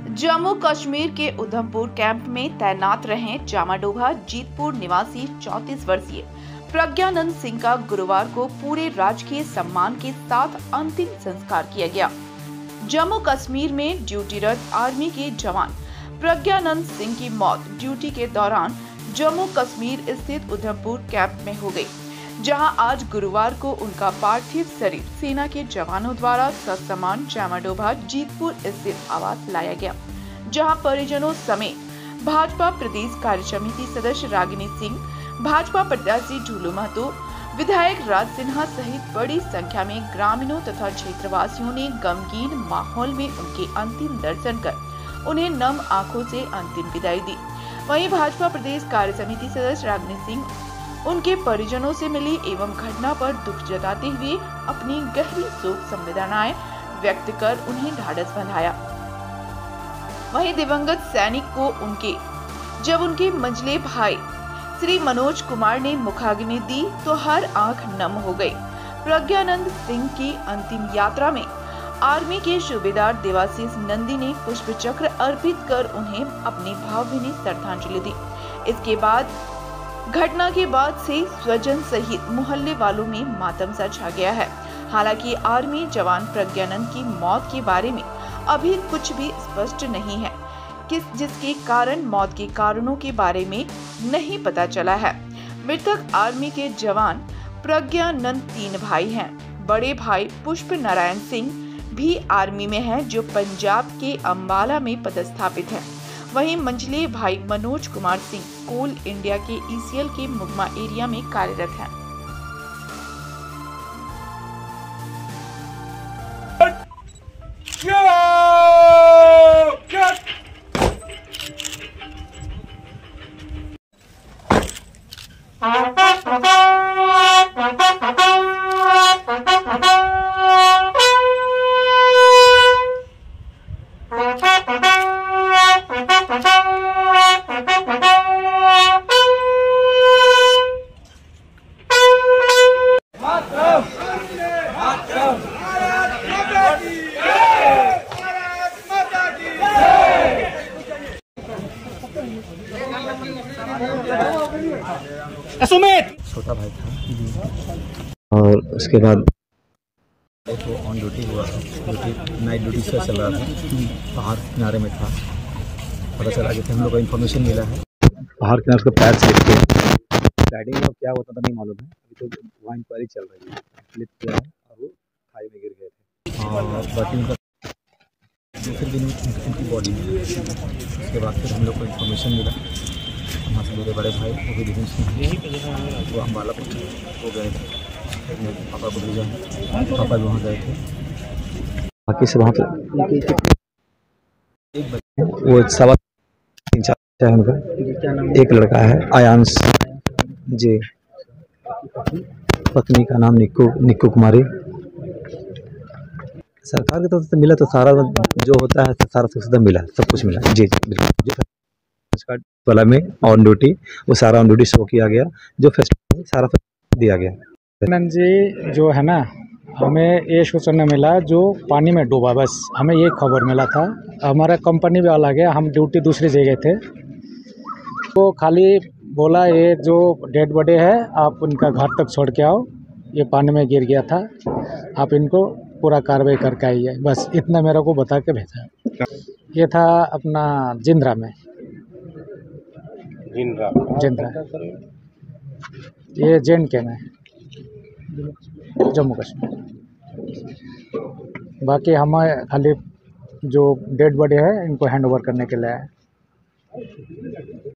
जम्मू कश्मीर के उधमपुर कैंप में तैनात रहे जामाडोभा जीतपुर निवासी 34 वर्षीय प्रज्ञानंद सिंह का गुरुवार को पूरे राजकीय सम्मान के साथ अंतिम संस्कार किया गया। जम्मू कश्मीर में ड्यूटीरत आर्मी के जवान प्रज्ञानंद सिंह की मौत ड्यूटी के दौरान जम्मू कश्मीर स्थित उधमपुर कैंप में हो गई, जहां आज गुरुवार को उनका पार्थिव शरीर सेना के जवानों द्वारा ससम्मान जामाडोभा जीतपुर स्थित आवास लाया गया, जहां परिजनों समेत भाजपा प्रदेश कार्य समिति सदस्य रागिनी सिंह, भाजपा प्रत्याशी ढूलू महतो, विधायक राज सिन्हा सहित बड़ी संख्या में ग्रामीणों तथा क्षेत्रवासियों ने गमगीन माहौल में उनके अंतिम दर्शन कर उन्हें नम आंखों से अंतिम विदाई दी। वहीं भाजपा प्रदेश कार्य समिति सदस्य रागिनी सिंह उनके परिजनों से मिली एवं घटना पर दुख जताते हुए अपनी गहरी शोक संवेदनाएं व्यक्त कर उन्हें ढाढ़स बंधाया। वहीं दिवंगत सैनिक को जब उनके मंझले भाई श्री मनोज कुमार ने मुखाग्नि दी तो हर आंख नम हो गई। प्रज्ञानंद सिंह की अंतिम यात्रा में आर्मी के सूबेदार देवाशीष नंदी ने पुष्प चक्र अर्पित कर उन्हें अपनी भावभीनी श्रद्धांजलि दी। इसके बाद घटना के बाद से स्वजन सहित मोहल्ले वालों में मातम सा छा गया है। हालांकि आर्मी जवान प्रज्ञानंद की मौत के बारे में अभी कुछ भी स्पष्ट नहीं है, जिसके कारण मौत के कारणों के बारे में नहीं पता चला है। मृतक आर्मी के जवान प्रज्ञानंद 3 भाई हैं। बड़े भाई पुष्प नारायण सिंह भी आर्मी में हैं, जो पंजाब के अंबाला में पदस्थापित है। वहीं मंझले भाई मनोज कुमार सिंह कोल इंडिया के ईसीएल के मुगमा एरिया में कार्यरत हैं। छोटा भाई था और उसके बाद तो ऑन ड्यूटी हुआ था। ड्यूटी नाइट ड्यूटी से चल रहा था, पहाड़ किनारे में था। पता चला कि हम लोग को इन्फॉर्मेशन मिला है पहाड़ किनारे उसका पैर स्लिप किया। गाइडिंग में क्या होता था नहीं मालूम है, अभी तो वहाँ इंक्वायरी चल रही है। स्लिप किया है और वो खाई में गिर गए थे और बाकी उनका दूसरे दिन उनकी बॉडी में। उसके बाद फिर हम लोग को इन्फॉर्मेशन मिला। वहाँ से मेरे बड़े भाई वो भी डिफेंस में वो अम्बाला वो गए थे, मेरे पापा को भेजा, पापा भी वहाँ गए थे। बाकी से वहाँ पे एक बच्चे वो 3-4 है उनका। एक लड़का है आयांश जी, पत्नी का नाम निक्कू कुमारी। सरकार की तरफ से मिला तो सारा जो होता है सारा सुविधा मिला, सब कुछ मिला जी बिल्कुल। वाला में ऑन ड्यूटी वो सारा ऑन ड्यूटी शो किया गया, जो फेस्टिवल सारा दिया गया। नंद जी जो है ना, हमें ये सूचना मिला जो पानी में डूबा, बस हमें ये खबर मिला था। हमारा कंपनी भी अलग है, हम ड्यूटी दूसरी जगह थे। तो खाली बोला ये जो डेड बॉडी है आप उनका घर तक छोड़ के आओ, ये पानी में गिर गया था, आप इनको पूरा कार्रवाई करके आइए, बस इतना मेरे को बता के भेजा। ये था अपना जिंद्रा में, जिंद्रा ये JNK में, जम्मू कश्मीर। बाकी हमें खाली जो डेड बॉडी है इनको हैंड ओवर करने के लिए आए।